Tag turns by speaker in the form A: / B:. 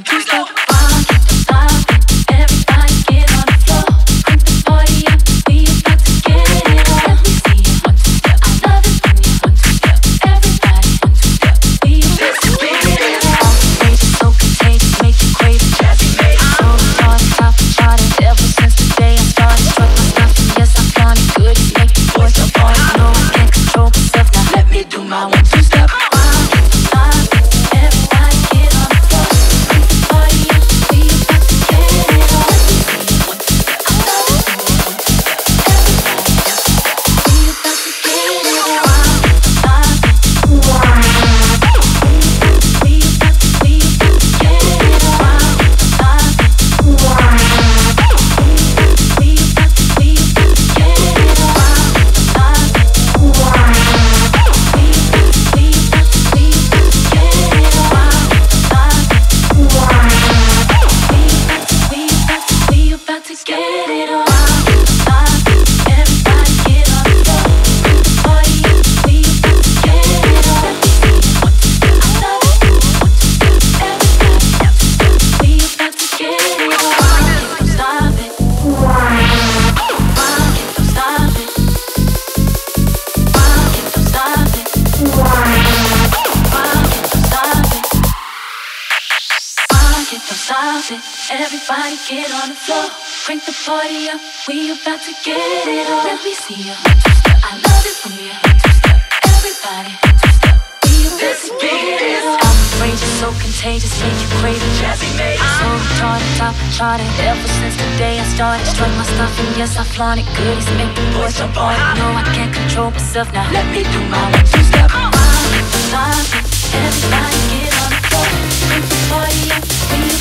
A: Everybody get on the floor, crank the party up, we about to get it on. Let me see you two-step, I love it when you two-step. Everybody two-step, we about to get it on. Outrageous, so contagious, make you crave it. Jazzy made so retarded, top of charted. Ever since the day I started, strike my stuff and yes I flaunt it. Goodies make the boys jump on it. No, I can't control myself now. Let me do my one two-step. Stop it, everybody get on the floor, crank the party up, we